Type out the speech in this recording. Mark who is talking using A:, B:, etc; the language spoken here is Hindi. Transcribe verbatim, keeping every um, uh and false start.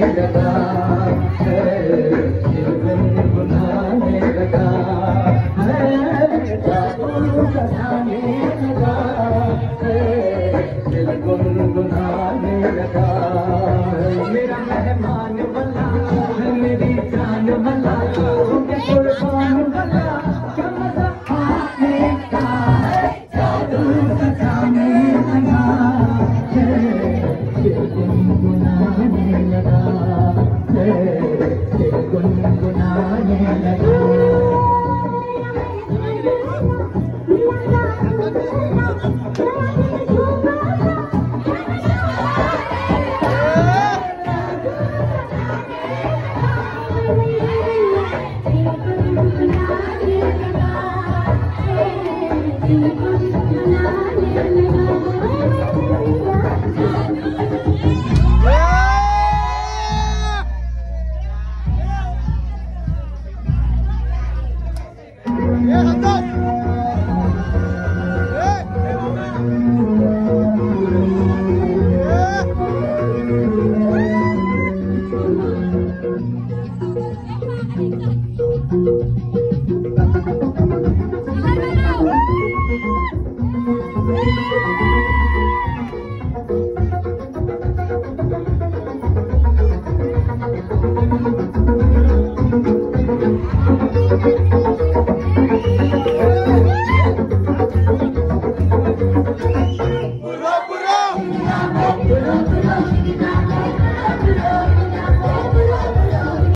A: लगा है, दिल गुनगुनाने लगा है, जादू सजाने लगा है, दिल गुनगुनाने लगा है। मेरा मेहमान वाला है, मेरी जान वाला, कुर्बान वाला, क्या मजा आने का है, जादू सजाने लगा है, दिल गुनगुनाने लगा है।